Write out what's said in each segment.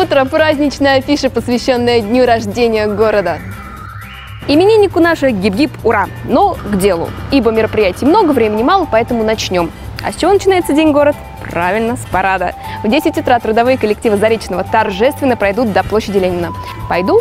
утро праздничная афиша, посвященная дню рождения города. Имениннику наше гип-гип, ура! Но к делу, ибо мероприятий много, времени мало, поэтому начнем. А с чего начинается День города? Правильно, с парада. В 10 утра трудовые коллективы Заречного торжественно пройдут до площади Ленина. Пойдут.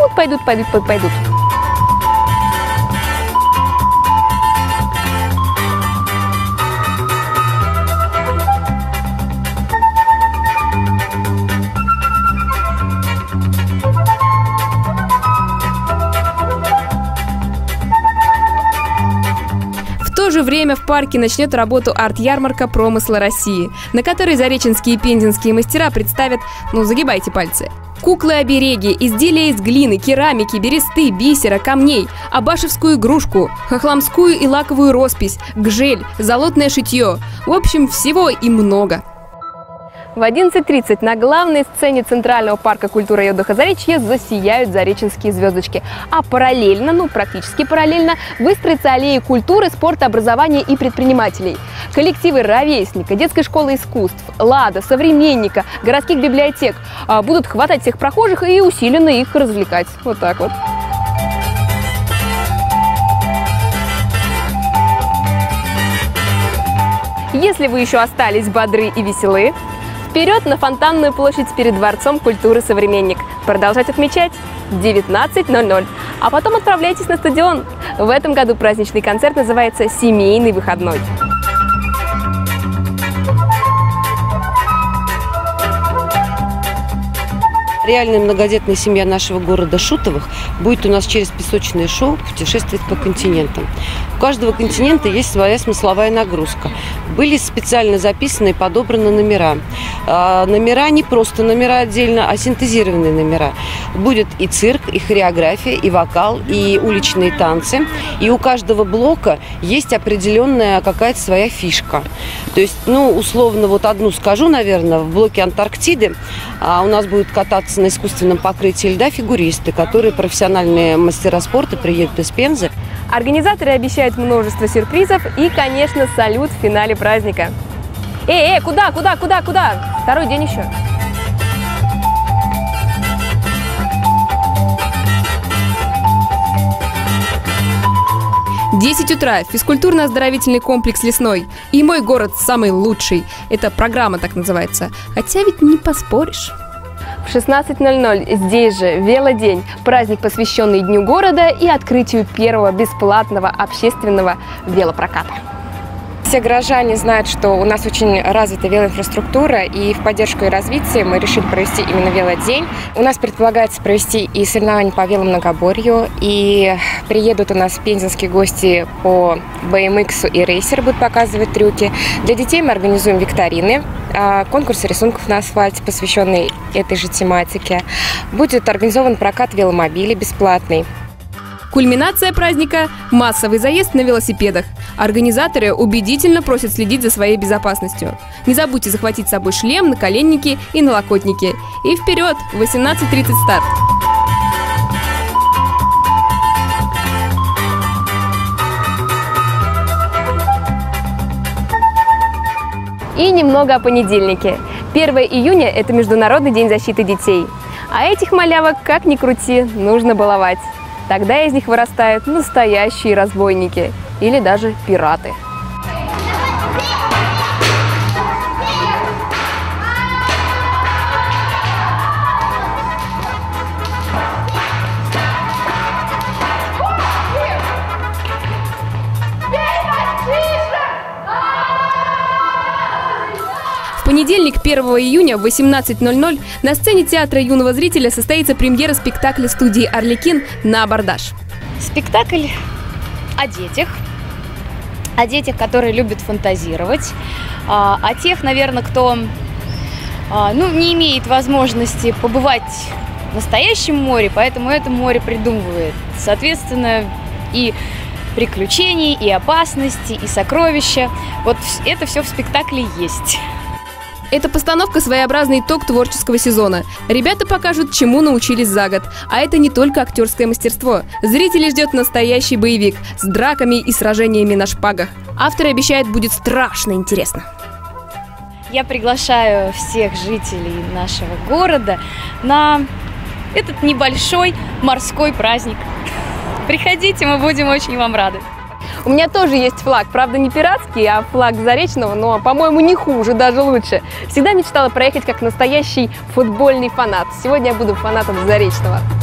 В то же время в парке начнет работу арт-ярмарка «Промысла России», на которой зареченские и пензенские мастера представят, загибайте пальцы, куклы-обереги, изделия из глины, керамики, бересты, бисера, камней, абашевскую игрушку, хохломскую и лаковую роспись, гжель, золотное шитье. В общем, всего и много. В 11:30 на главной сцене Центрального парка культуры и отдыха Заречье засияют зареченские звездочки. А параллельно, практически параллельно, выстроятся аллеи культуры, спорта, образования и предпринимателей. Коллективы «Ровесника», детской школы искусств, «Лада», «Современника», городских библиотек будут хватать всех прохожих и усиленно их развлекать. Вот так вот. Если вы еще остались бодры и веселы, вперед на Фонтанную площадь перед Дворцом культуры «Современник». Продолжать отмечать 19:00. А потом отправляйтесь на стадион. В этом году праздничный концерт называется «Семейный выходной». Реальная многодетная семья нашего города Шутовых будет у нас через песочное шоу путешествовать по континентам. У каждого континента есть своя смысловая нагрузка. Были специально записаны и подобраны номера. Номера не просто номера отдельно, а синтезированные номера. Будет и цирк, и хореография, и вокал, и уличные танцы. И у каждого блока есть определенная какая-то своя фишка. То есть, условно, одну скажу, наверное, в блоке Антарктиды у нас будут кататься на искусственном покрытии льда фигуристы, которые профессиональные мастера спорта, приедут из Пензы. Организаторы обещают множество сюрпризов и, конечно, салют в финале праздника. Куда? Второй день еще. В 10 утра физкультурно-оздоровительный комплекс «Лесной». И мой город самый лучший. Это программа так называется. Хотя ведь не поспоришь. В 16:00 здесь же велодень, праздник, посвященный Дню города и открытию первого бесплатного общественного велопроката. Все горожане знают, что у нас очень развита велоинфраструктура, и в поддержку и развитие мы решили провести именно велодень. У нас предполагается провести и соревнования по веломногоборью, и приедут у нас пензенские гости по BMX и рейсер будут показывать трюки. Для детей мы организуем викторины, конкурсы рисунков на асфальте, посвященные этой же тематике. Будет организован прокат веломобилей бесплатный. Кульминация праздника – массовый заезд на велосипедах. Организаторы убедительно просят следить за своей безопасностью. Не забудьте захватить с собой шлем, наколенники и налокотники. И вперед! В 18:30 старт! И немного о понедельнике. 1 июня – это Международный день защиты детей. А этих малявок, как ни крути, нужно баловать. Тогда из них вырастают настоящие разбойники или даже пираты. В понедельник, 1 июня в 18:00 на сцене театра юного зрителя состоится премьера спектакля студии «Арлекин» «На абордаж». Спектакль о детях, которые любят фантазировать, о тех, наверное, кто не имеет возможности побывать в настоящем море, поэтому это море придумывает. Соответственно, и приключений, и опасности, и сокровища. Вот это все в спектакле есть. Эта постановка – своеобразный итог творческого сезона. Ребята покажут, чему научились за год. А это не только актерское мастерство. Зрителей ждет настоящий боевик с драками и сражениями на шпагах. Авторы обещают, будет страшно интересно. Я приглашаю всех жителей нашего города на этот небольшой морской праздник. Приходите, мы будем очень вам рады. У меня тоже есть флаг, правда не пиратский, а флаг Заречного, но, по-моему, не хуже, даже лучше. Всегда мечтала проехать как настоящий футбольный фанат. Сегодня я буду фанатом Заречного.